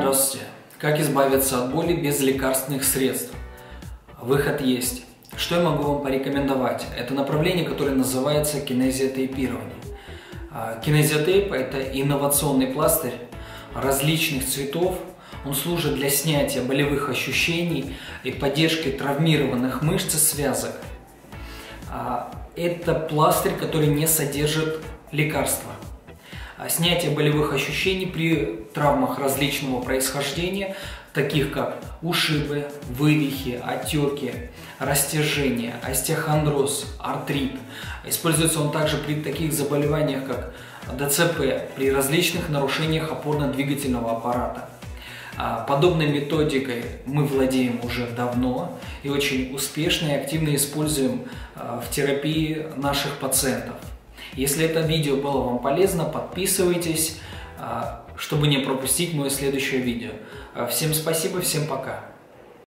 Здравствуйте. Как избавиться от боли без лекарственных средств? Выход есть. Что я могу вам порекомендовать? Это направление, которое называется кинезиотейпирование. Кинезиотейп – это инновационный пластырь различных цветов. Он служит для снятия болевых ощущений и поддержки травмированных мышц и связок. Это пластырь, который не содержит лекарства. Снятие болевых ощущений при травмах различного происхождения, таких как ушибы, вывихи, отеки, растяжения, остеохондроз, артрит. Используется он также при таких заболеваниях, как ДЦП, при различных нарушениях опорно-двигательного аппарата. Подобной методикой мы владеем уже давно и очень успешно и активно используем в терапии наших пациентов. Если это видео было вам полезно, подписывайтесь, чтобы не пропустить мое следующее видео. Всем спасибо, всем пока!